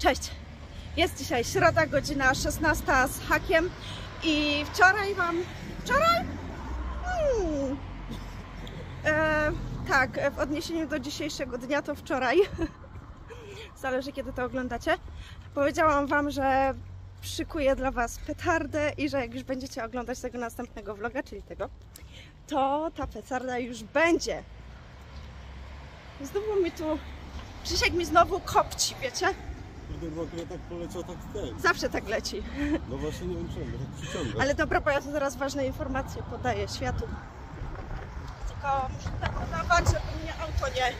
Cześć! Jest dzisiaj środa, godzina 16 z hakiem i wczoraj Wczoraj? Tak, w odniesieniu do dzisiejszego dnia to wczoraj. Zależy, kiedy to oglądacie. Powiedziałam Wam, że szykuję dla Was petardę i że jak już będziecie oglądać tego następnego vloga, czyli tego, to ta petarda już będzie. Znowu mi tu... Krzysiek mi znowu kopci, wiecie? Kurde, tak poleciał, tak ten. Zawsze tak leci. No właśnie nie wiem czemu, tak przyciąga. Ale dobra, bo ja tu teraz ważne informacje podaję światu. Tylko muszę tak podawać, żeby mnie auto nie...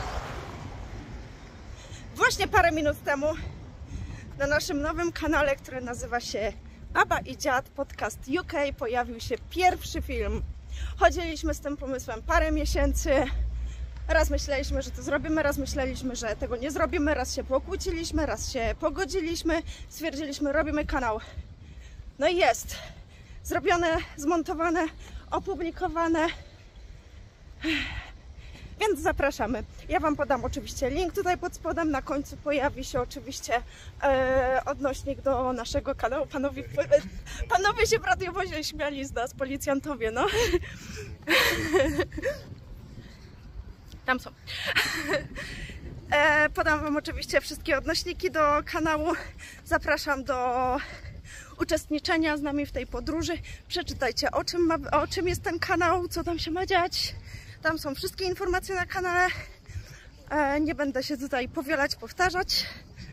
Właśnie parę minut temu na naszym nowym kanale, który nazywa się Baba i Dziad Podcast UK, pojawił się pierwszy film. Chodziliśmy z tym pomysłem parę miesięcy. Raz myśleliśmy, że to zrobimy, raz myśleliśmy, że tego nie zrobimy, raz się pokłóciliśmy, raz się pogodziliśmy, stwierdziliśmy, robimy kanał. No i jest. Zrobione, zmontowane, opublikowane. Więc zapraszamy. Ja Wam podam oczywiście link tutaj pod spodem. Na końcu pojawi się oczywiście odnośnik do naszego kanału. Panowie się w radiowozie śmiali z nas, policjantowie, no. Tam są. Podam Wam oczywiście wszystkie odnośniki do kanału. Zapraszam do uczestniczenia z nami w tej podróży. Przeczytajcie, o czym jest ten kanał, co tam się ma dziać. Tam są wszystkie informacje na kanale. Nie będę się tutaj powielać, powtarzać.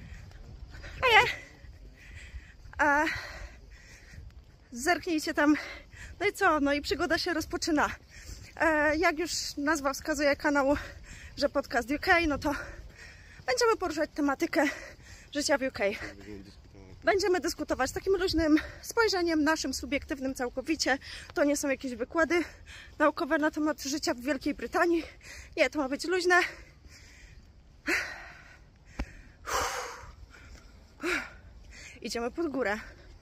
Zerknijcie tam. No i co? No i przygoda się rozpoczyna. Jak już nazwa wskazuje kanału, że podcast UK, no to będziemy poruszać tematykę życia w UK. Będziemy dyskutować takim luźnym spojrzeniem, naszym subiektywnym całkowicie. To nie są jakieś wykłady naukowe na temat życia w Wielkiej Brytanii. Nie, to ma być luźne. Idziemy pod górę.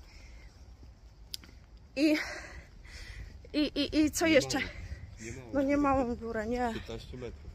I co jeszcze? No nie małą górę, nie. 15 metrów.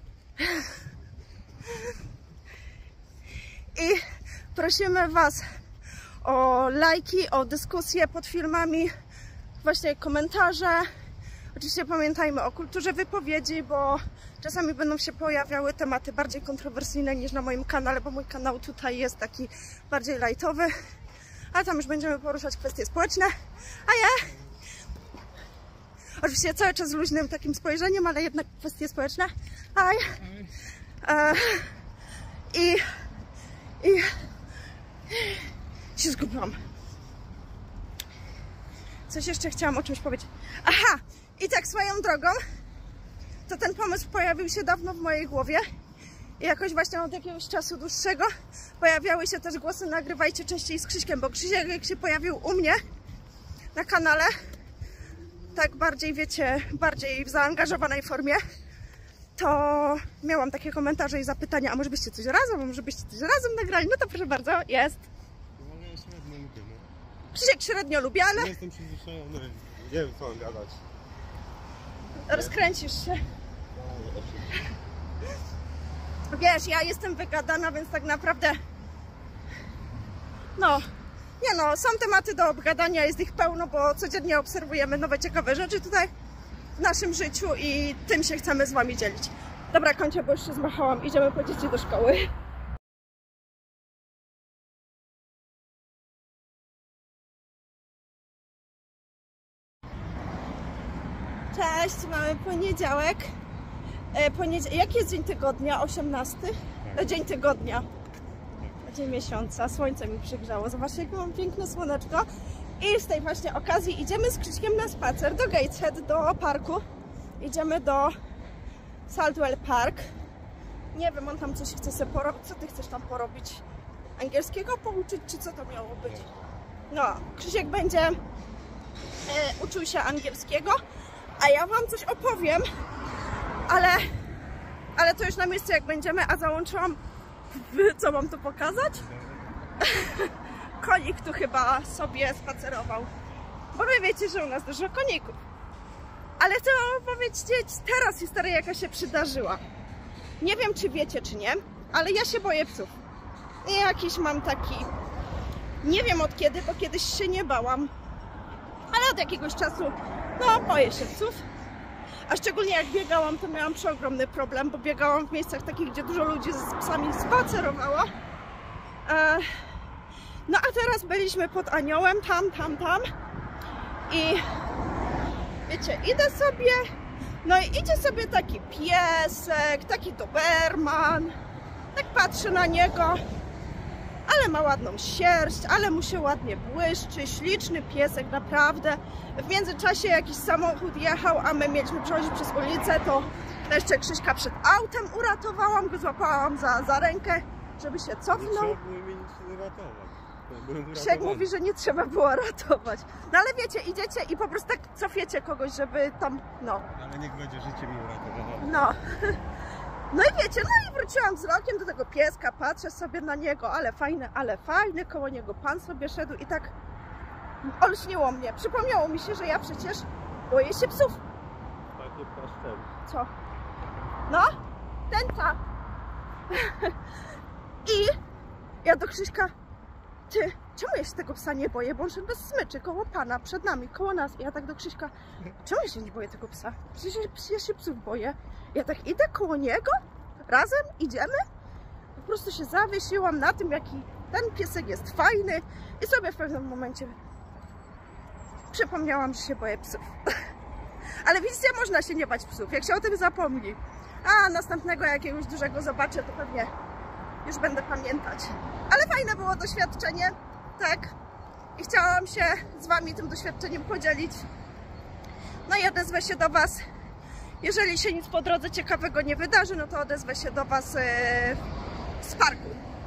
I prosimy Was o lajki, o dyskusje pod filmami, właśnie komentarze. Oczywiście pamiętajmy o kulturze wypowiedzi, bo czasami będą się pojawiały tematy bardziej kontrowersyjne niż na moim kanale, bo mój kanał tutaj jest taki bardziej lightowy, a tam już będziemy poruszać kwestie społeczne. Oczywiście cały czas z luźnym takim spojrzeniem, ale jednak kwestie społeczne. I się zgubiłam. Coś jeszcze chciałam o czymś powiedzieć. Aha! I tak swoją drogą, to ten pomysł pojawił się dawno w mojej głowie. I jakoś właśnie od jakiegoś czasu dłuższego pojawiały się też głosy: nagrywajcie częściej z Krzyśkiem, bo Krzysiek jak się pojawił u mnie na kanale, tak bardziej, wiecie, bardziej w zaangażowanej formie, to miałam takie komentarze i zapytania: a może byście coś razem nagrali? No to proszę bardzo, jest. No ja średnio lubię, no. Krzysiek średnio lubię, ale... Nie jestem przyzwyczajony, nie wiem co mam gadać. Rozkręcisz się. Wiesz, ja jestem wygadana, więc tak naprawdę... No, nie no, są tematy do obgadania, jest ich pełno, bo codziennie obserwujemy nowe, ciekawe rzeczy tutaj w naszym życiu i tym się chcemy z Wami dzielić. Dobra, kończę, bo już się zmachałam. Idziemy po dzieci do szkoły. Cześć, mamy poniedziałek. Jaki jest dzień tygodnia? 18? Dzień tygodnia. Dzień miesiąca. Słońce mi przygrzało. Zobaczcie, jakie mam piękne słoneczko. I z tej właśnie okazji idziemy z Krzyśkiem na spacer do Gateshead, do parku. Idziemy do Saltwell Park. Nie wiem, on tam coś chce sobie porobić. Co ty chcesz tam porobić? Angielskiego pouczyć, czy co to miało być? No, Krzysiek będzie uczył się angielskiego, a ja Wam coś opowiem, ale to już na miejscu jak będziemy, a załączyłam... Co mam tu pokazać? Konik tu chyba sobie spacerował. Bo wy wiecie, że u nas dużo koników. Ale chcę Wam opowiedzieć teraz historię, jaka się przydarzyła. Nie wiem, czy wiecie, czy nie, ale ja się boję psów. I jakiś mam taki, nie wiem od kiedy, bo kiedyś się nie bałam, ale od jakiegoś czasu, no boję się psów. A szczególnie jak biegałam, to miałam przeogromny problem, bo biegałam w miejscach takich, gdzie dużo ludzi z psami spacerowało. No a teraz byliśmy pod Aniołem, tam i wiecie, idę sobie, no i idzie sobie taki piesek, taki doberman, tak patrzę na niego, ale ma ładną sierść, ale mu się ładnie błyszczy, śliczny piesek, naprawdę. W międzyczasie jakiś samochód jechał, a my mieliśmy przechodzić przez ulicę, to jeszcze Krzyśka przed autem uratowałam go, złapałam za rękę, żeby się cofnął. Trzeba było mnie nic nie ratować. Krzysiek mówi, że nie trzeba było ratować. No ale wiecie, idziecie i po prostu tak cofiecie kogoś, żeby tam, no. Ale niech będzie życie mi uratowało. No. No i wiecie, no i wróciłam wzrokiem do tego pieska, patrzę sobie na niego, ale fajny, koło niego pan sobie szedł i tak olśniło mnie. Przypomniało mi się, że ja przecież boję się psów. Takie paszczem. Co? No, tęcza. I ja do Krzyśka, ty, czemu ja się tego psa nie boję? Bo on szedł bez smyczy koło pana, przed nami, koło nas. I ja tak do Krzyśka, czemu ja się nie boję tego psa? Przecież ja się psów boję. Ja tak idę koło niego, razem idziemy. Po prostu się zawiesiłam na tym, jaki ten piesek jest fajny. I sobie w pewnym momencie przypomniałam, że się boję psów. Ale widzicie, można się nie bać psów, jak się o tym zapomni. A następnego jakiegoś dużego zobaczę, to pewnie już będę pamiętać. Ale fajne było doświadczenie, tak. I chciałam się z wami tym doświadczeniem podzielić. No i odezwę się do was. Jeżeli się nic po drodze ciekawego nie wydarzy, no to odezwę się do was z parku.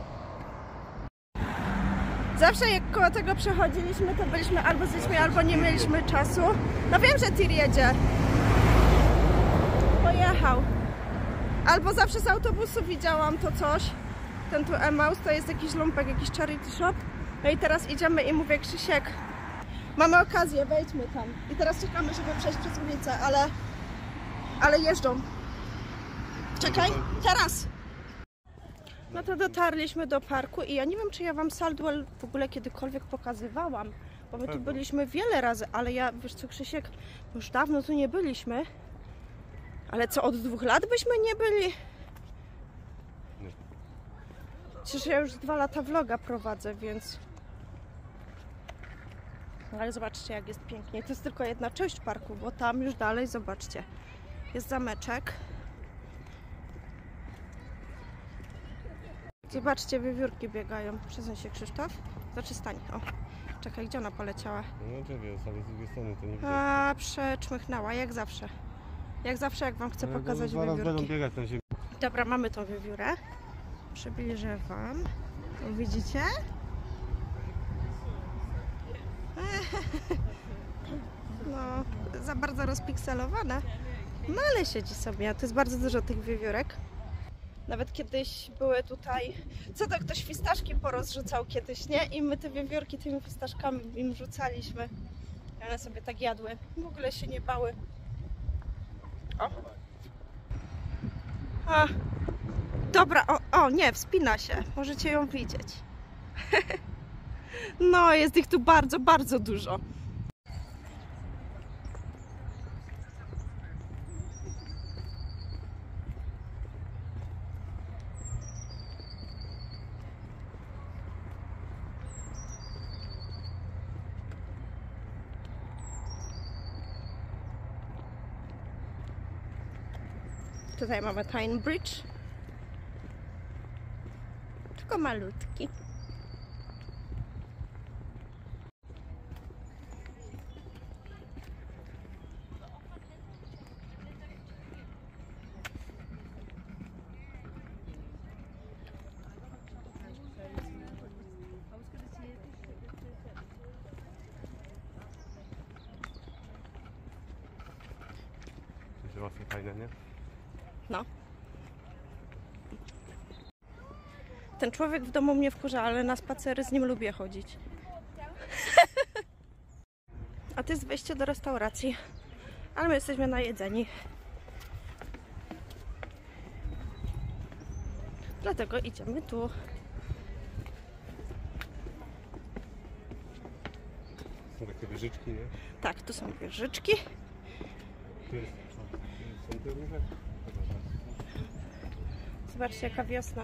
Zawsze jak koło tego przechodziliśmy, to byliśmy albo z dziećmi, albo nie mieliśmy czasu. No wiem, że tir jedzie. Pojechał. Albo zawsze z autobusu widziałam to coś. Ten tu Emmaus to jest jakiś lumpek, jakiś charity shop. No i teraz idziemy i mówię, Krzysiek, mamy okazję, wejdźmy tam. I teraz czekamy, żeby przejść przez ulicę, ale jeżdżą. Czekaj, teraz! No to dotarliśmy do parku i ja nie wiem, czy ja wam Saldwell w ogóle kiedykolwiek pokazywałam, bo my tu byliśmy wiele razy, ale ja, wiesz co, Krzysiek, już dawno tu nie byliśmy. Ale co, od 2 lat byśmy nie byli? Przecież ja już 2 lata vloga prowadzę, więc... Ale zobaczcie, jak jest pięknie. To jest tylko jedna część parku, bo tam już dalej, zobaczcie, jest zameczek. Zobaczcie, wiewiórki biegają. Przesuń się, Krzysztof. Znaczy stań. O, czekaj, gdzie ona poleciała? No czekaj, ale z drugiej strony to nie widać. A, przeczmychnęła, jak zawsze. Jak zawsze, jak wam chcę pokazać zaraz będą wiewiórki. biegać na ziemi. Dobra, mamy tą wiewiórę. Przybliżę wam. Widzicie? No, za bardzo rozpikselowane. No ale siedzi sobie. To jest bardzo dużo tych wiewiórek. Nawet kiedyś były tutaj, co to ktoś fistaszki porozrzucał kiedyś, nie? I my te wiewiórki tymi fistaszkami im rzucaliśmy. I one sobie tak jadły. W ogóle się nie bały. O! A, dobra, o, nie, wspina się. Możecie ją widzieć. No, jest ich tu bardzo, bardzo dużo. Tutaj mamy Tyne Bridge. Tylko malutki. Żyrafy fajne, nie? No. Ten człowiek w domu mnie wkurza, ale na spacery z nim lubię chodzić. A to jest wejście do restauracji. Ale my jesteśmy najedzeni. Dlatego idziemy tu. Są takie wieżyczki, nie? Tak, tu są wieżyczki. Tu jest, są te róże? Zobaczcie, jaka wiosna.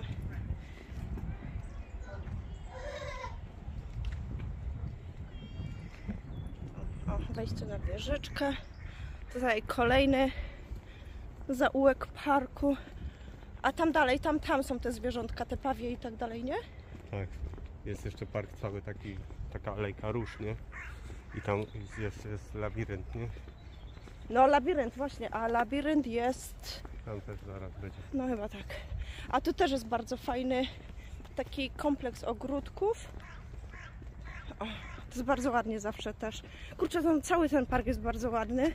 O, wejście na wieżyczkę. Tutaj kolejny zaułek parku. A tam dalej, tam są te zwierzątka, te pawie i tak dalej, nie? Tak. Jest jeszcze park cały taki, taka alejka róż, nie? I tam jest labirynt, nie? No labirynt właśnie, a labirynt jest... Tam też zaraz będzie. No chyba tak. A tu też jest bardzo fajny taki kompleks ogródków. O, to jest bardzo ładnie zawsze też. Kurczę, tam cały ten park jest bardzo ładny.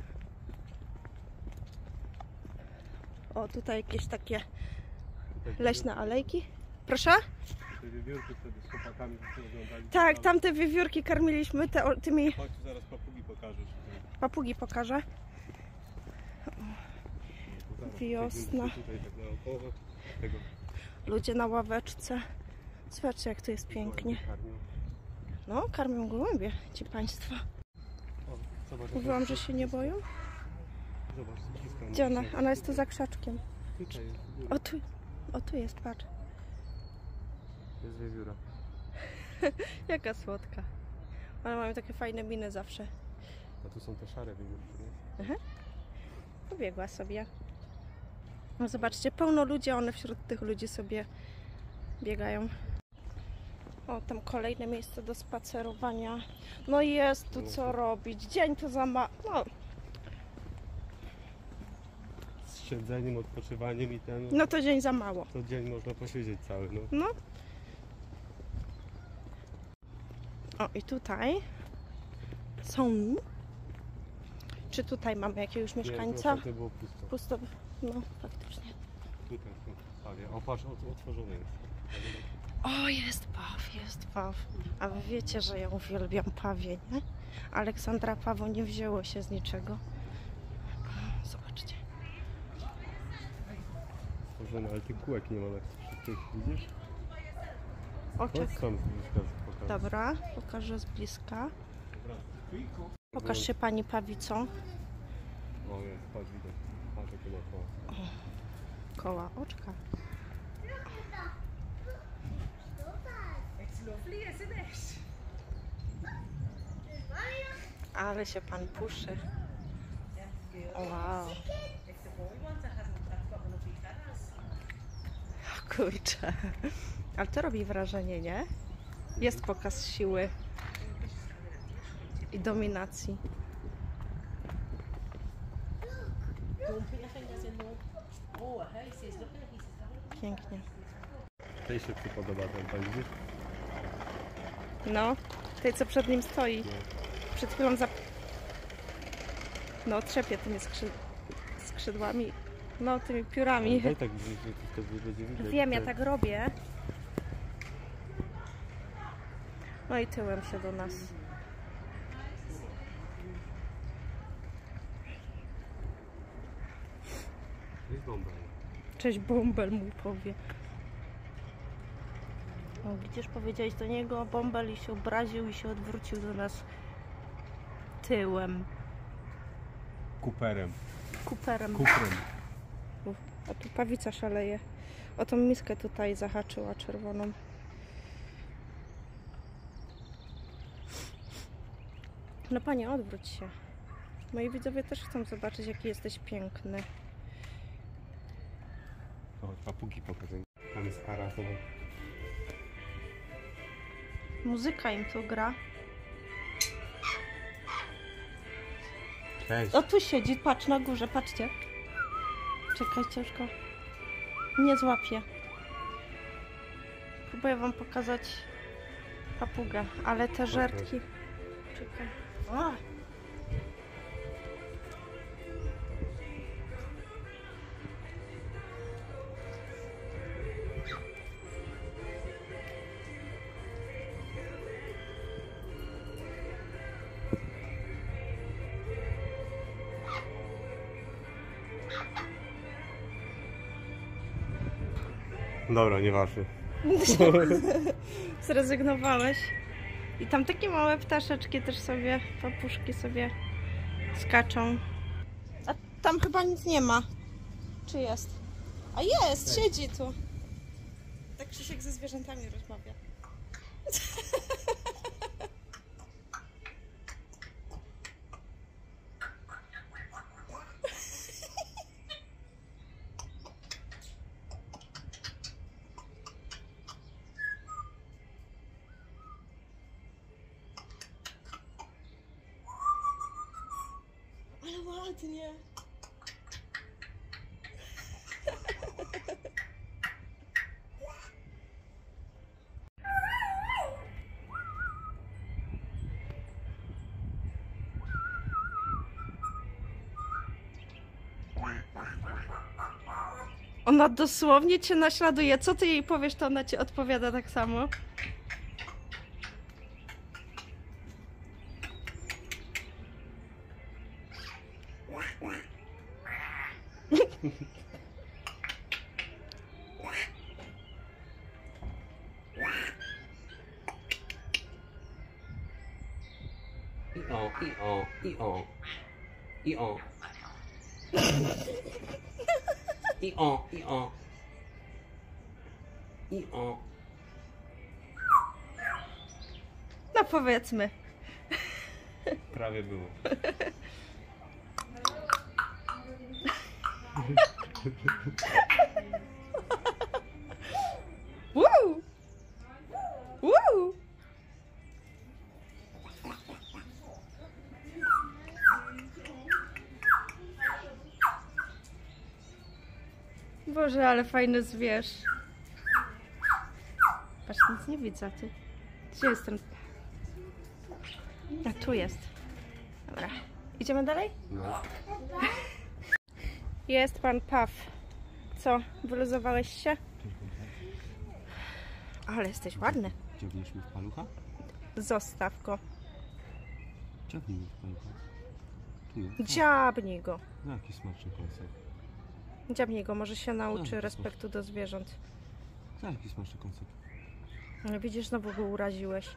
O, tutaj jakieś takie leśne alejki. Proszę? Te wiewiórki wtedy z chłopakami oglądali. Tak, tamte wiewiórki karmiliśmy tymi... Chodź, zaraz papugi pokażesz. Papugi pokażę. Wiosna. Tutaj tak naokoło. Tego Ludzie na ławeczce. Zobaczcie, jak tu jest pięknie. karmią. No, karmią gołębie ci państwo. O, zobacz, Mówiłam, że się nie boją. Zobacz, z bliska. Gdzie ona? Ona jest tu za krzaczkiem. Tutaj jest. O tu jest, patrz. Jest wiewióra. Jaka słodka. One mają takie fajne miny zawsze. A tu są te szare wiewiórki, nie? Pobiegła sobie. No zobaczcie, pełno ludzi, a one wśród tych ludzi sobie biegają. O, tam kolejne miejsce do spacerowania. No jest tu co robić. Dzień to za ma... No, Z siedzeniem, odpoczywaniem i ten. no to dzień za mało. To dzień można posiedzieć cały, no. No. O, i tutaj są... Czy tutaj mamy jakiegoś mieszkańca? Nie, to było pusto. Pusto. No, faktycznie. Tutaj są pawie. O, patrz, otworzony jest. O, jest paw, jest paw. A wy wiecie, że ja uwielbiam pawie, nie? Aleksandra Pawo nie wzięło się z niczego. Zobaczcie. Otworzony, ale tych kółek nie ma na wszystkich, widzisz? Oczek. Chodź tam z bliska pokaż. Dobra, pokażę z bliska. Pokaż się pani pawicą. O, jest, patrz, widać. Patrz, jakie ma koła. Koła oczka. Ale się pan puszy. Wow. O kurczę. Ale to robi wrażenie, nie? Jest pokaz siły i dominacji. Pięknie. Tej się podoba ten pan, widzisz? No, tej co przed nim stoi. Przed chwilą no, trzepie tymi skrzydłami. No, tymi piórami. Daj tak bliżej, to wtedy będzie widać. Wiem, ja tak robię. No i tyłem się do nas. Jest bąbel. Cześć, bąbel mu powie. O, widzisz, powiedziałeś do niego bąbel i się obraził i się odwrócił do nas tyłem. Kuperem. Kuperem. Kuprem. A tu pawica szaleje. O tą miskę tutaj zahaczyła czerwoną. No panie, odwróć się. Moi widzowie też chcą zobaczyć, jaki jesteś piękny. O, papugi pokazują. Tam jest para, to... Muzyka im tu gra. Cześć. O, tu siedzi, patrz na górze, patrzcie. Czekaj, ciężko. Nie złapię. Próbuję wam pokazać papugę, ale te żertki... Czekaj. O! Dobra, nieważne. Zrezygnowałeś? I tam takie małe ptaszeczki też sobie, papuszki sobie skaczą. A tam chyba nic nie ma. Czy jest? A jest, siedzi tu. Tak Krzysiek ze zwierzętami rozmawia. Ale ładnie. Ona dosłownie cię naśladuje. Co ty jej powiesz, to ona ci odpowiada tak samo. No powiedzmy. Prawie było. Woo! Woo! Boże, ale fajny zwierz. Patrz, nic nie widzę, ty. Gdzie jest ten? A tu jest. Dobra. Idziemy dalej? No. Jest pan Paw. Co? Wyluzowałeś się? Ale jesteś ładny. Ciągniesz mi w palucha? Zostaw go. Ciągnij mi w palucha. Tu jest. Dziabnij go. No jaki smaczny kąsek. Dziabnij go, może się nauczy respektu do zwierząt. No jaki smaczny kąsek. No widzisz, znowu go uraziłeś.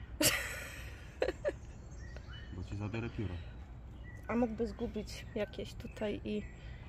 Bo ci zabiorę pióro. A mógłby zgubić jakieś tutaj i...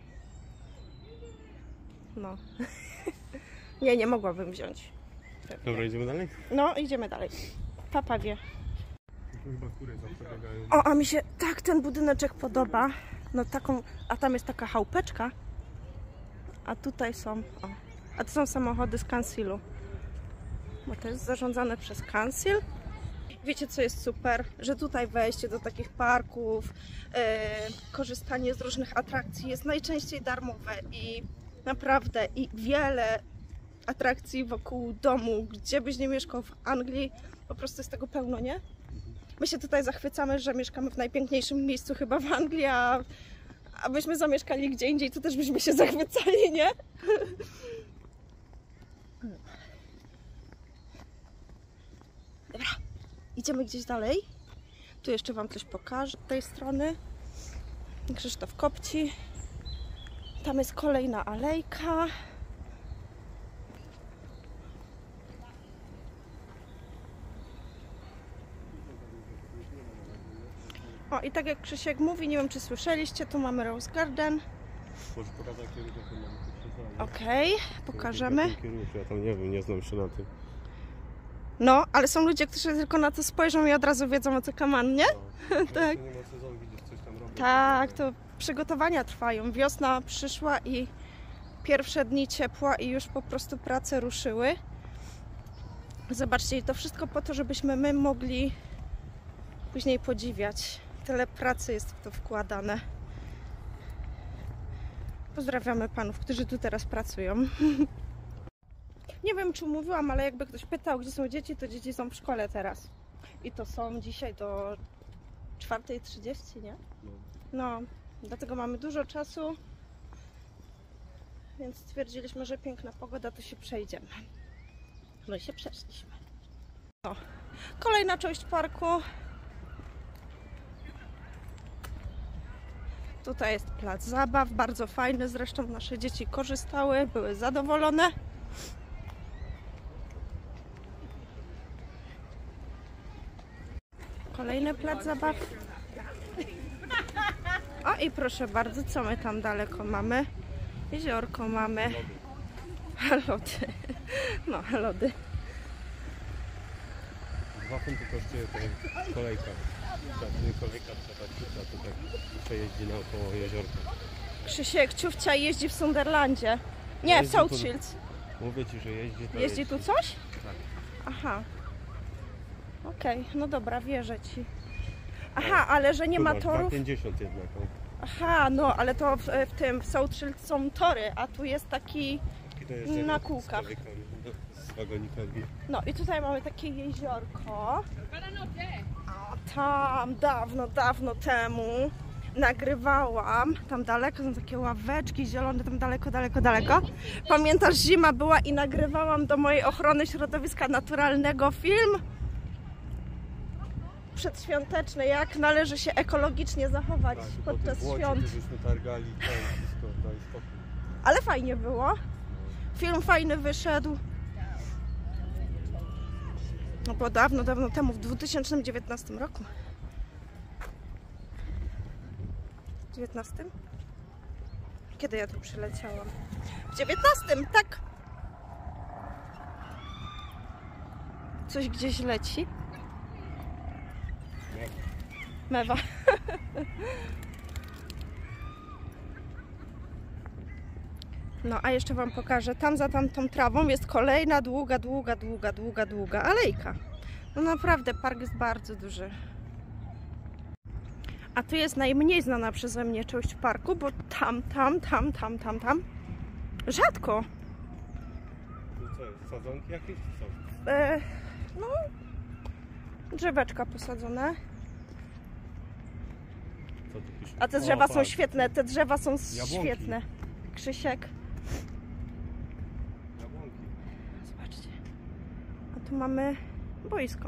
No. Nie mogłabym wziąć. Dobra, idziemy dalej? No, idziemy dalej. Papa wie. Chyba kury zawsze biegają. O, a mi się tak ten budyneczek podoba. No taką, a tam jest taka chałupeczka. A tutaj są, o, a to są samochody z Kansilu. Bo to jest zarządzane przez Kansil. Wiecie, co jest super? Że tutaj wejście do takich parków, korzystanie z różnych atrakcji jest najczęściej darmowe i naprawdę i wiele atrakcji wokół domu, gdzie byś nie mieszkał w Anglii, po prostu jest tego pełno, nie? My się tutaj zachwycamy, że mieszkamy w najpiękniejszym miejscu chyba w Anglii, a byśmy zamieszkali gdzie indziej, to też byśmy się zachwycali, nie? Dobra, idziemy gdzieś dalej. Tu jeszcze wam coś pokażę z tej strony. Krzysztof kopci. Tam jest kolejna alejka. O, i tak jak Krzysiek mówi, nie wiem czy słyszeliście, tu mamy Rose Garden. Może pokazać, jakie ludzie to mamy. Okej, pokażemy. Ja tam nie wiem, nie znam się na tym. No, ale są ludzie, którzy tylko na to spojrzą i od razu wiedzą, o co kaman, nie? No, Tak. nie ma sezonu, widzisz, coś tam robią. Tak, to przygotowania trwają. Wiosna przyszła i pierwsze dni ciepła i już po prostu prace ruszyły. Zobaczcie, i to wszystko po to, żebyśmy my mogli później podziwiać. Tyle pracy jest w to wkładane. Pozdrawiamy panów, którzy tu teraz pracują. Nie wiem, czy mówiłam, ale jakby ktoś pytał, gdzie są dzieci, to dzieci są w szkole teraz. I to są dzisiaj do 4:30, nie? No, dlatego mamy dużo czasu, więc stwierdziliśmy, że piękna pogoda, to się przejdziemy. No i się przeszliśmy. O, kolejna część parku. Tutaj jest plac zabaw, bardzo fajny, zresztą nasze dzieci korzystały, były zadowolone. Kolejny plac zabaw. O i proszę bardzo, co my tam daleko mamy? Jeziorko mamy. Lody. No, lody. 2 funty kosztuje to kolejka. Nie kolejka, trzeba tutaj przejeździ naokoło jeziorka. Krzysiek, ciufcia jeździ w Sunderlandzie. Nie, w South Shields. Mówię ci, że jeździ. To Jeździ tu coś? Tak. Aha. Okej, no dobra, wierzę ci. Aha, ale że nie ma torów. 50 jednak. No. Aha, no ale to w tym w South Shields są tory, a tu jest taki na kółkach. Z wagonikami. No i tutaj mamy takie jeziorko. A tam dawno temu nagrywałam, tam daleko są takie ławeczki zielone, tam daleko. Pamiętasz, zima była i nagrywałam do mojej ochrony środowiska naturalnego film przedświąteczny, jak należy się ekologicznie zachować podczas świąt. Żeśmy targali wszystko, daj spokój. Ale fajnie było. Film fajny wyszedł. No było dawno temu, w 2019 roku. 19? Kiedy ja tu przyleciałam? W 19, tak. Coś gdzieś leci. Mewa. No a jeszcze wam pokażę, tam za tamtą trawą jest kolejna długa alejka. No naprawdę, park jest bardzo duży. A tu jest najmniej znana przeze mnie część parku, bo tam rzadko. Tu co jest? Sadzonki jakieś są? No, drzeweczka posadzone. Co tu pisze? A te drzewa są patrz. świetne, te drzewa są Jabłonki. świetne. Krzysiek. Jabłonki. Zobaczcie. A tu mamy boisko.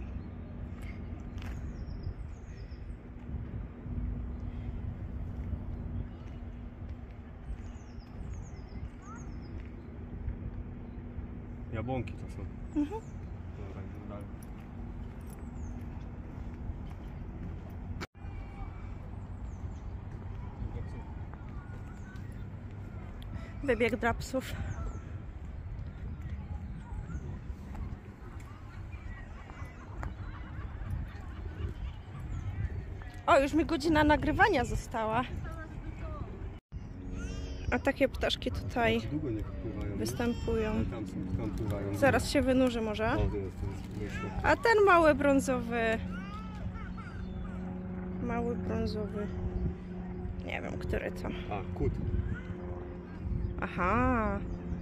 Jabłonki to są. Mhm. Dobra, idziemy dalej. Wybieg dla psów. O, już mi godzina nagrywania została. A takie ptaszki tutaj Długo nie pływają. występują. Ale tam pływają. Zaraz się wynurzy może. O, to jest. A ten mały brązowy. Mały brązowy. Nie wiem, który to. A, kut. Aha.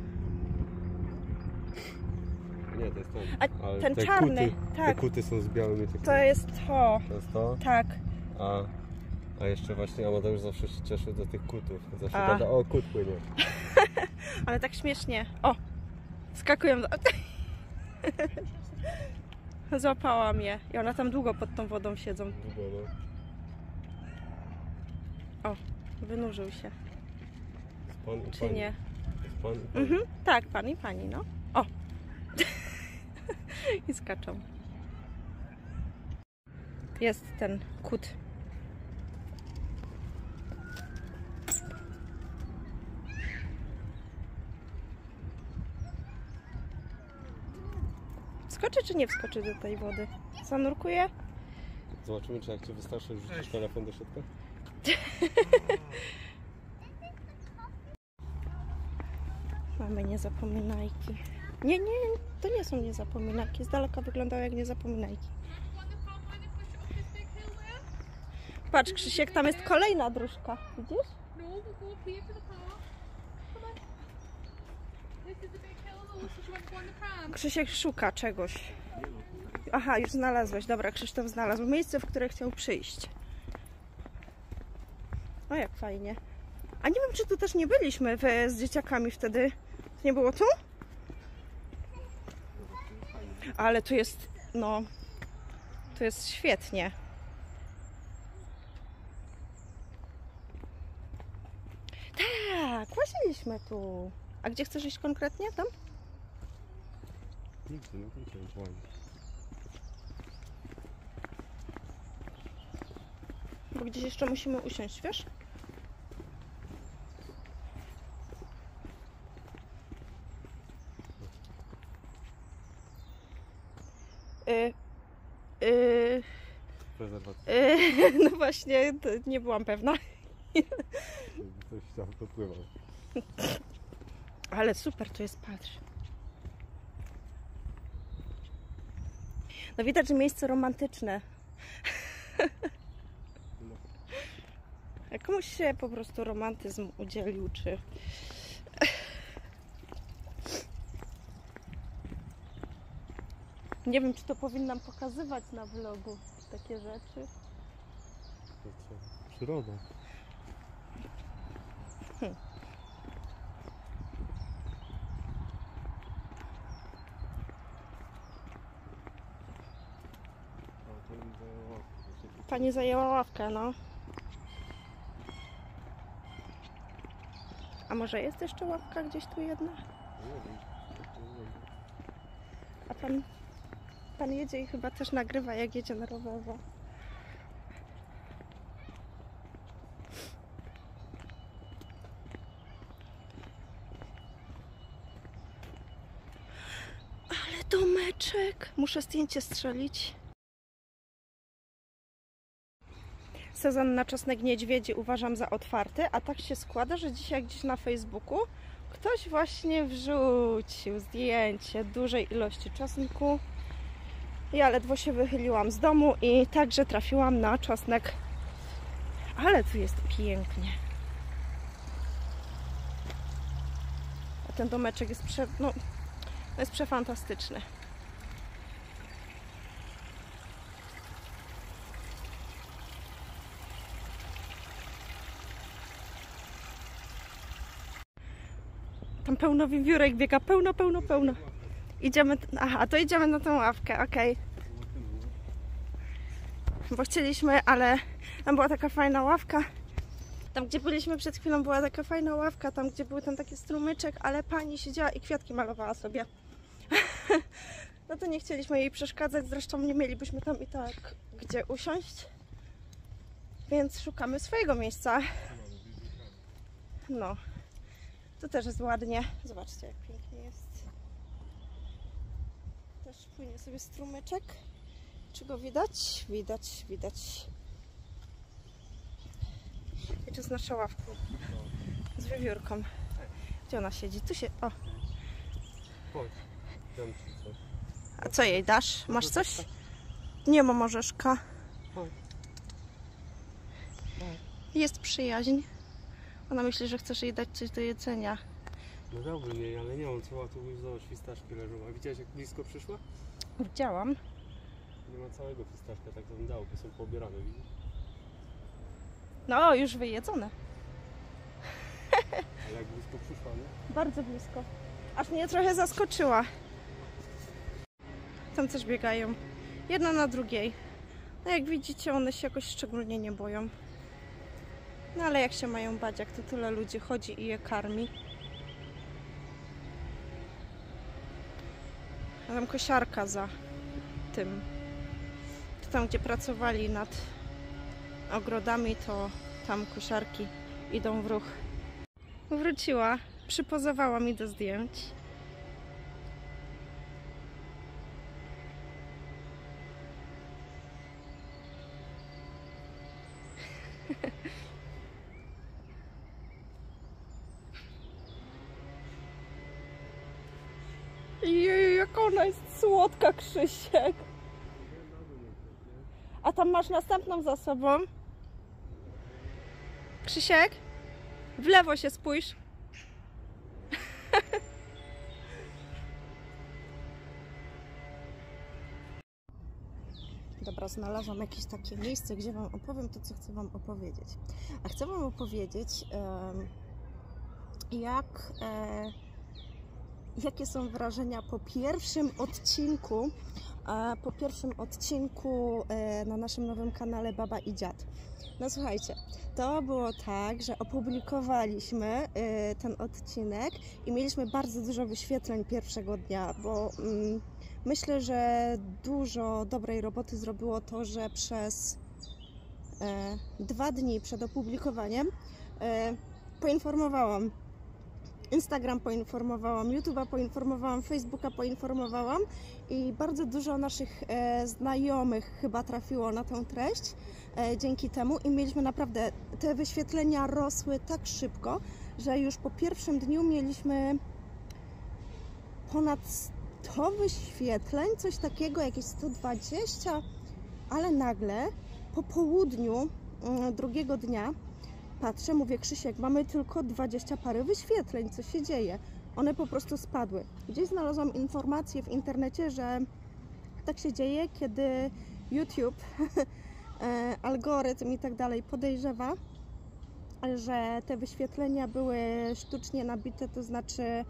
Nie, to jest ten. A Ale ten te czarny, kuty, tak. Te kuty są z białymi takimi. To jest to. To jest to? Tak. A jeszcze właśnie Amadeusz zawsze się cieszył do tych kutów. Zawsze A. gada, o kut płynie. Ale tak śmiesznie. O! Skakują do... Złapałam je. I one tam długo pod tą wodą siedzą. Długo, no. O, wynurzył się. Jest pan i Czy pani. nie? Jest pan i pani. Mhm. Tak, pan i pani, no. O! I skaczą. Jest ten kut. Wskoczy czy nie wskoczy do tej wody? Zanurkuje? Zobaczymy, czy jak cię wystarczy, wrzucisz telefon do środka? Mamy niezapominajki. Nie, to nie są niezapominajki. Z daleka wyglądają jak niezapominajki. Patrz, Krzysiek, tam jest kolejna dróżka. Widzisz? No, we'll go up here to the park. Come on. This is a big hill though, so you want to go on the pram? Krzysiek szuka czegoś. Aha, już znalazłeś. Dobra, Krzysztof znalazł miejsce, w które chciał przyjść. O, jak fajnie. A nie wiem, czy tu też nie byliśmy z dzieciakami wtedy. Nie było tu? Ale tu jest, no, tu jest świetnie. Tak, łaziliśmy tu. A gdzie chcesz iść konkretnie? Tam? Nigdy, no to chciałem łazić. bo gdzieś jeszcze musimy usiąść, wiesz? Prezerwatyw. No właśnie, nie byłam pewna. Coś tam dopływał. Ale super tu jest, patrz. No widać, że miejsce romantyczne. Komuś się po prostu romantyzm udzielił, czy... Nie wiem, czy to powinnam pokazywać na vlogu, takie rzeczy. To co? Przyroda. Pani zajęła ławkę, no. A może jest jeszcze ławka gdzieś tu jedna? A pan jedzie i chyba też nagrywa, jak jedzie na rowerze. Ale domeczek! Muszę zdjęcie strzelić. Sezon na czosnek niedźwiedzi uważam za otwarty, a tak się składa, że dzisiaj gdzieś na Facebooku ktoś właśnie wrzucił zdjęcie dużej ilości czosnku. Ja ledwo się wychyliłam z domu i także trafiłam na czosnek. Ale tu jest pięknie. A ten domeczek jest jest przefantastyczny. Tam pełno wiewiórek biega, pełno. Idziemy, aha, to idziemy na tą ławkę, okej. Bo chcieliśmy, ale tam była taka fajna ławka. Tam, gdzie byliśmy przed chwilą, była taka fajna ławka, tam, gdzie był ten taki strumyczek, ale pani siedziała i kwiatki malowała sobie. No to nie chcieliśmy jej przeszkadzać, zresztą nie mielibyśmy tam i tak gdzie usiąść. Więc szukamy swojego miejsca. No. Tu też jest ładnie. Zobaczcie, jak pięknie jest. Też płynie sobie strumyczek. Czy go widać? Widać. I to jest nasza ławka z wiewiórką. Gdzie ona siedzi? Tu się... O! Chodź, dam ci coś. A co jej dasz? Masz coś? Nie mam orzeszka. Chodź. Jest przyjaźń. Ona myśli, że chcesz jej dać coś do jedzenia. No dałbym jej, ale nie mam co, tu już zobacz, fistaszki leżą. A widziałeś, jak blisko przyszła? Widziałam. Nie ma całego fistaszka, tak to bym dał, bo są poobierane, widzisz? No, już wyjedzone. Ale jak blisko przyszła, nie? Bardzo blisko. Aż mnie trochę zaskoczyła. Tam też biegają. Jedna na drugiej. No jak widzicie, one się jakoś szczególnie nie boją. No ale jak się mają bać, jak to tyle ludzi chodzi i je karmi. A tam kosiarka za tym. To tam, gdzie pracowali nad ogrodami, to tam kosiarki idą w ruch. Wróciła, przypozowała mi do zdjęć. Jej, jak ona jest słodka, Krzysiek. A tam masz następną za sobą. Krzysiek, w lewo się spójrz. Dobra, znalazłam jakieś takie miejsce, gdzie Wam opowiem to, co chcę Wam opowiedzieć. A chcę Wam opowiedzieć, jakie są wrażenia po pierwszym odcinku na naszym nowym kanale Baba i Dziad. No słuchajcie, to było tak, że opublikowaliśmy ten odcinek i mieliśmy bardzo dużo wyświetleń pierwszego dnia, bo myślę, że dużo dobrej roboty zrobiło to, że przez 2 dni przed opublikowaniem poinformowałam Instagram, poinformowałam YouTube'a, poinformowałam Facebooka, poinformowałam i bardzo dużo naszych znajomych chyba trafiło na tą treść dzięki temu i mieliśmy naprawdę, te wyświetlenia rosły tak szybko, że już po pierwszym dniu mieliśmy ponad 100 wyświetleń, coś takiego, jakieś 120, ale nagle po południu drugiego dnia patrzę, mówię, Krzysiek, mamy tylko 20 parę wyświetleń, co się dzieje? One po prostu spadły. Gdzieś znalazłam informację w internecie, że tak się dzieje, kiedy YouTube, algorytm i tak dalej podejrzewa, że te wyświetlenia były sztucznie nabite, to znaczy,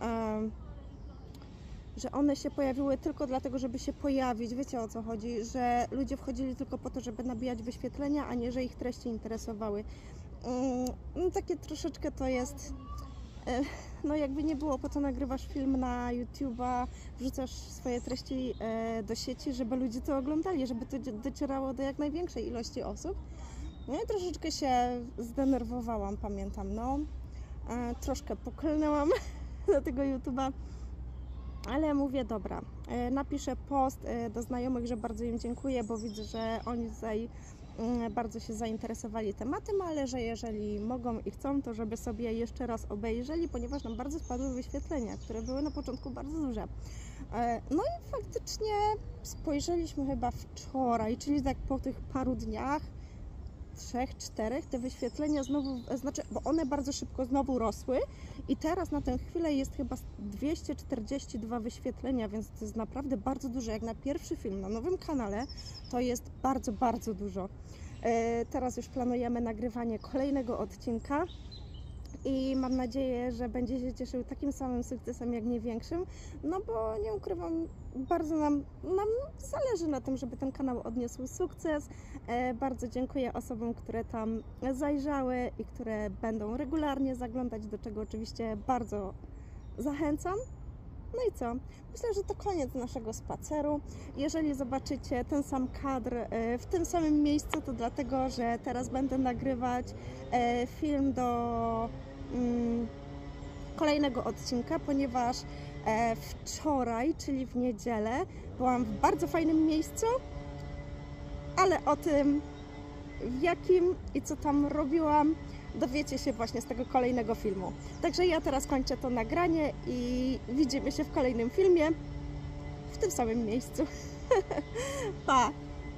że one się pojawiły tylko dlatego, żeby się pojawić. Wiecie, o co chodzi? Że ludzie wchodzili tylko po to, żeby nabijać wyświetlenia, a nie, że ich treści interesowały. No, takie troszeczkę to jest, no jakby nie było, po co nagrywasz film na YouTube'a, wrzucasz swoje treści do sieci, żeby ludzie to oglądali, żeby to docierało do jak największej ilości osób. No i troszeczkę się zdenerwowałam, pamiętam, no. Troszkę poklnęłam do tego YouTube'a, ale mówię, dobra, napiszę post do znajomych, że bardzo im dziękuję, bo widzę, że oni tutaj bardzo się zainteresowali tematem, ale że jeżeli mogą i chcą, to żeby sobie jeszcze raz obejrzeli, ponieważ nam bardzo spadły wyświetlenia, które były na początku bardzo duże. No i faktycznie spojrzeliśmy chyba wczoraj, czyli tak po tych paru dniach, 3-4, te wyświetlenia znowu, znaczy, bo one bardzo szybko znowu rosły i teraz na tę chwilę jest chyba 242 wyświetlenia, więc to jest naprawdę bardzo dużo. Jak na pierwszy film na nowym kanale, to jest bardzo, bardzo dużo. Teraz już planujemy nagrywanie kolejnego odcinka i mam nadzieję, że będzie się cieszył takim samym sukcesem, jak nie większym, no bo nie ukrywam, bardzo nam zależy na tym, żeby ten kanał odniósł sukces. Bardzo dziękuję osobom, które tam zajrzały i które będą regularnie zaglądać, do czego oczywiście bardzo zachęcam. No i co? Myślę, że to koniec naszego spaceru. Jeżeli zobaczycie ten sam kadr w tym samym miejscu, to dlatego, że teraz będę nagrywać film do kolejnego odcinka, ponieważ wczoraj, czyli w niedzielę, byłam w bardzo fajnym miejscu, ale o tym, w jakim i co tam robiłam, dowiecie się właśnie z tego kolejnego filmu. Także ja teraz kończę to nagranie i widzimy się w kolejnym filmie w tym samym miejscu. Pa!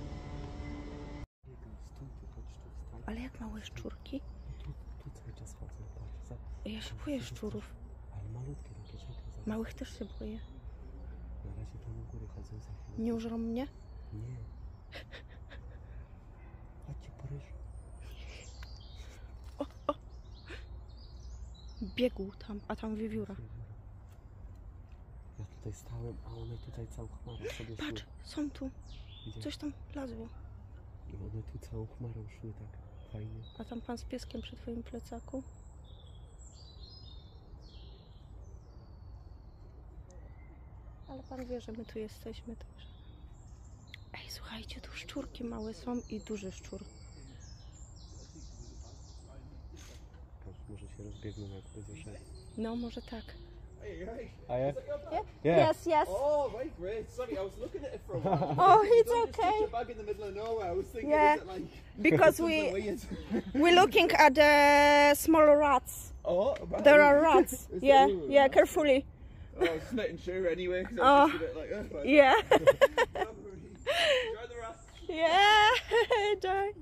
Ale jak małe szczurki? Tu cały czas chodzę, patrz. Ja się boję szczurów. Ale malutkie takie, czekaj. Małych też się boję. Na razie tam u góry chodzą za chwilę. Nie użrą mnie? Nie. Chodźcie po ryż. Biegł tam, a tam wiewióra. Ja tutaj stałem, a one tutaj całą chmarą sobie szły. Patrz, są tu. Widzisz? Coś tam lazło. I one tu całą chmarą szły tak fajnie. A tam pan z pieskiem przy twoim plecaku? Ale pan wie, że my tu jesteśmy, także... Ej, słuchajcie, tu szczurki małe są i duży szczur. Może się rozbiegną, jak będzie szedł. No, może tak. Hey, you right? Yeah? Yeah. Yes, yes. Oh, right, great. Sorry, I was looking at it for a while. Oh, it's Don't just okay. stick your bag in the middle of nowhere. I was thinking, Yeah. is it like Because something weird? we're looking at the small rats. Oh, right. There are rats. Is there? Yeah, Ooh, yeah, right. carefully. Oh, I was just making sure anyway, because I Oh. was just a bit like, oh, right. Yeah. Enjoy the rest. Yeah. Dang.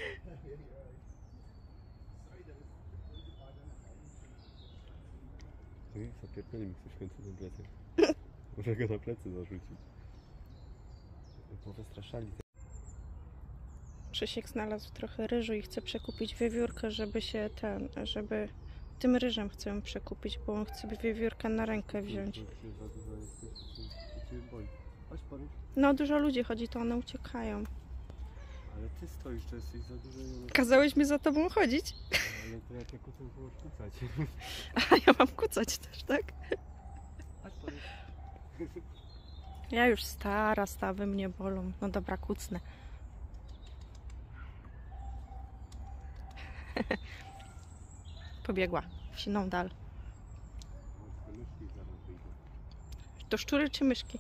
Oj, zapierdoli mi ktoś w końcu ten plecak. Może go na plecy zarzucić. Bo wystraszali. Krzysiek znalazł trochę ryżu i chce przekupić wiewiórkę, żeby tym ryżem chcę ją przekupić, bo on chce wiewiórkę na rękę wziąć. Chodź powiedz. No, dużo ludzi chodzi, to one uciekają. Ale ty stoisz, to jesteś za dużo i one... Kazałeś mi za tobą chodzić? Ale to jak ja kucę, to możesz kucać. A ja mam kucać też, tak? Chodź powiedz. Ja już stara, stawy mnie bolą. No dobra, kucnę. Pobiegła w siną dal. Te myszki zaraz wyjdą. To szczury czy myszki?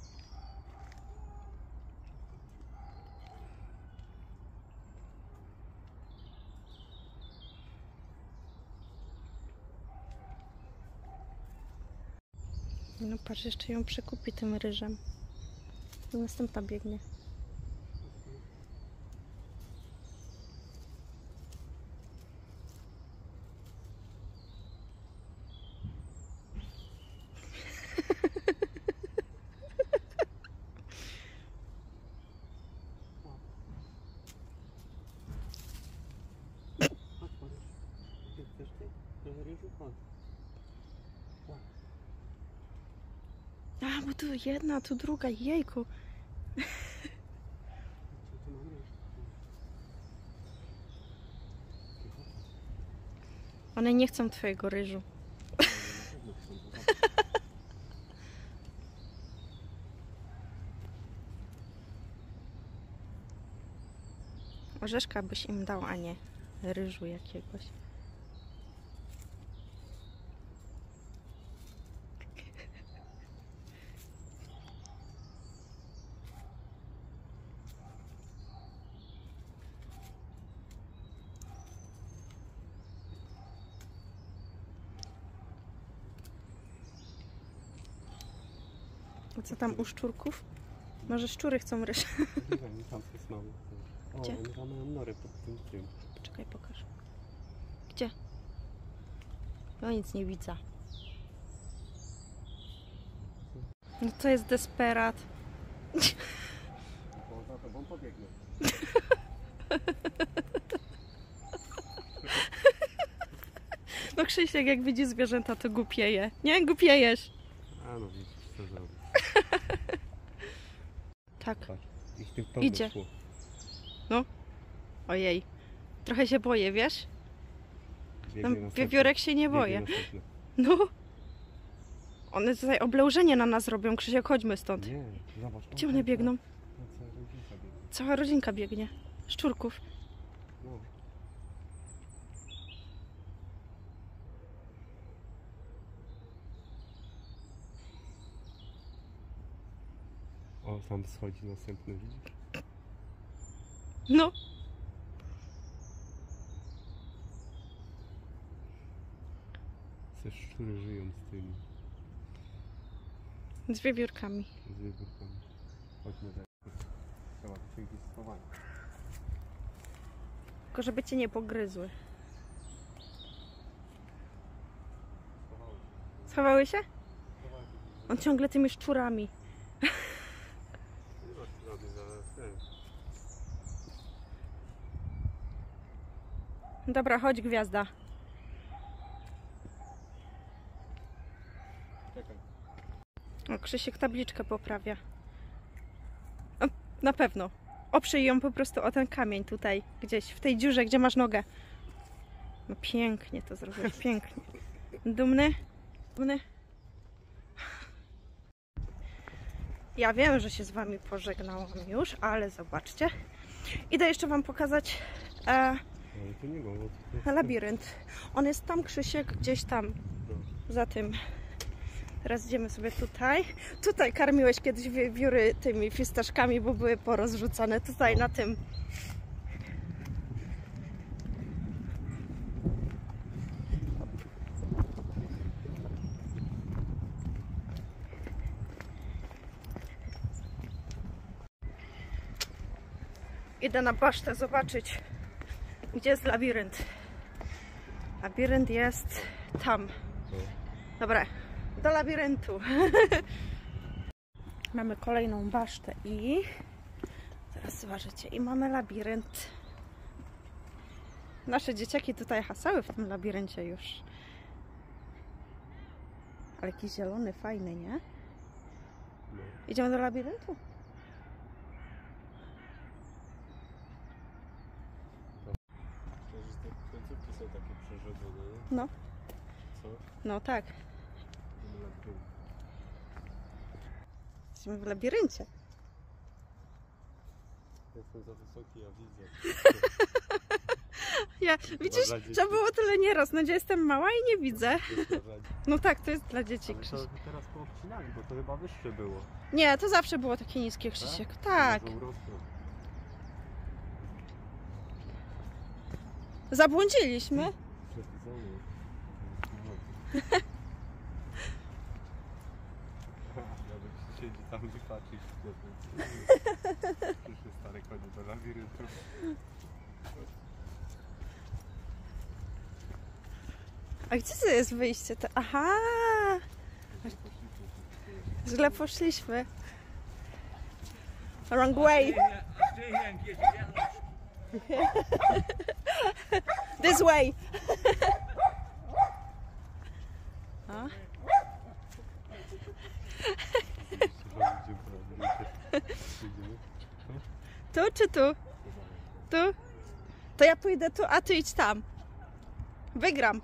No patrz, jeszcze ją przekupi tym ryżem. Następna biegnie. Chodź, chodź. Chcesz ty? Trochę ryżu? Chodź. A, bo tu jedna, tu druga, jejku. Tu mam ryż. One nie chcą twojego ryżu. Orzeszka byś im dał, a nie ryżu jakiegoś. A co tam u szczurków? Może szczury chcą ryż? Nie wiem, tam jest mały. O, Gdzie? one tam mają nory pod tym. Czekaj, pokaż. Gdzie? No nic nie widzę. No to jest desperat. Bo za tobą pobiegnie. No Krzysiek, jak widzi zwierzęta, to głupieje. Nie, głupiejesz. A no widzisz, co zrobić. Tak. Patrz, ich tym to Idzie. wyszło. Ojej. Trochę się boję, wiesz? Biegnie Tam następny. wiewiórek się nie Biegnie boję. następny. No. One tutaj oblężenie na nas robią. Krzysiek, chodźmy stąd. Nie, zobacz. Gdzie one biegną? Cała rodzinka biegnie. Cała rodzinka biegnie. Szczurków. No. O, tam schodzi następny, widzisz? No. Te szczury żyją z tymi, Z wiewiórkami. z wiewiórkami. Chodźmy dalej. Trzeba to się gdzieś schować. Tylko żeby cię nie pogryzły. Schowały się. Schowały się? On ciągle tymi szczurami. Nie ma przyrody, zaraz ten. Dobra, chodź gwiazda. Czekaj. O, Krzysiek tabliczkę poprawia. O, na pewno. Oprzyj ją po prostu o ten kamień tutaj, gdzieś, w tej dziurze, gdzie masz nogę. No pięknie to zrobiłeś, pięknie. Dumny? Dumny? Ja wiem, że się z wami pożegnałam już, ale zobaczcie. Idę jeszcze wam pokazać Ale to nie ma, bo to jest... labirynt. On jest tam, Krzysiek, gdzieś tam, No. za tym. Teraz idziemy sobie tutaj. Tutaj karmiłeś kiedyś wiewióry tymi fistaszkami, bo były porozrzucane. Tutaj na tym. Idę na basztę zobaczyć, gdzie jest labirynt. Labirynt jest tam. Dobra, do labiryntu. Mamy kolejną basztę i teraz zobaczycie, i mamy labirynt. Nasze dzieciaki tutaj hasały w tym labiryncie już. Ale jakiś zielony, fajny, nie? No. Idziemy do labiryntu? Przecież te końcówki są takie przerzedzone, nie? No, Co? no tak. Ten labirynt. Jesteśmy w labiryncie. Jestem za wysoki, ja widzę. Ja, widzisz, dla dzieci. to było tyle nieraz, no gdzie jestem mała i nie widzę. No tak, to jest dla dzieci, Ale Krzyś. to teraz poobcinali, bo to chyba wyższe było. Nie, to zawsze było takie niskie, Krzysiek. Tak. Może urosło. Zabłądziliśmy. Przepisane. Nawet siedzi tam i patrzy. Przyszły stare konie do labiryntu. A gdzie to jest wyjście? Aha, źle poszliśmy. Wrong way. This way. A? Tu czy tu? Tu? To ja pójdę tu, a ty idź tam. Wygram.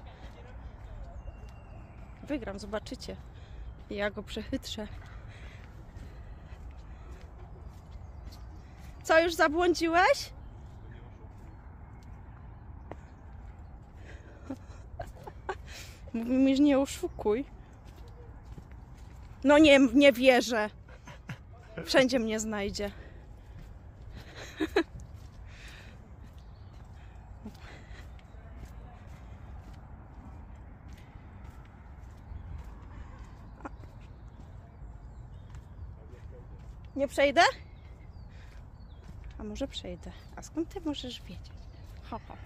Wygram, zobaczycie. Ja go przechytrzę. Co, już zabłądziłeś? Mówi mi, że nie oszukuj. No nie wierzę. Wszędzie mnie znajdzie. Nie przejdę? A może przejdę? A skąd ty możesz wiedzieć? Ho, ho.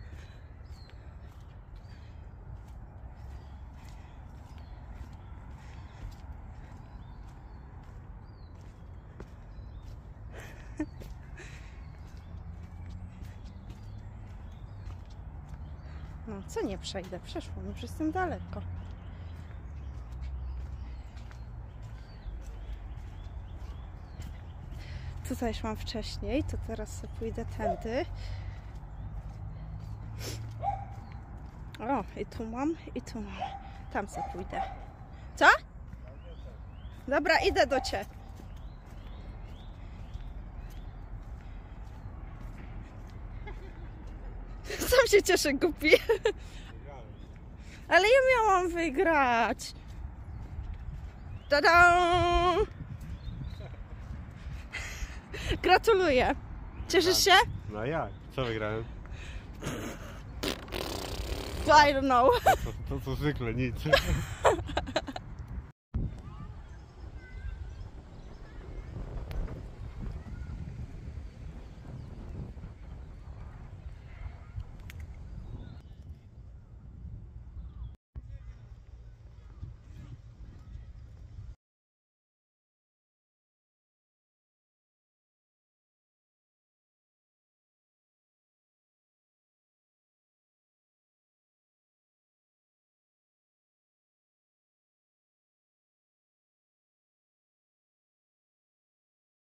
No, co nie przejdę? Przeszłam, już jestem daleko. Tutaj szłam wcześniej, to teraz sobie pójdę tędy. O, i tu mam, i tu mam. Tam sobie pójdę. Co? Dobra, idę do ciebie. Sam się cieszę, głupi. Ale ja miałam wygrać. Tada! Gratuluję. Cieszysz się? No jak? Co wygrałem? I don't know. To co zwykle nic.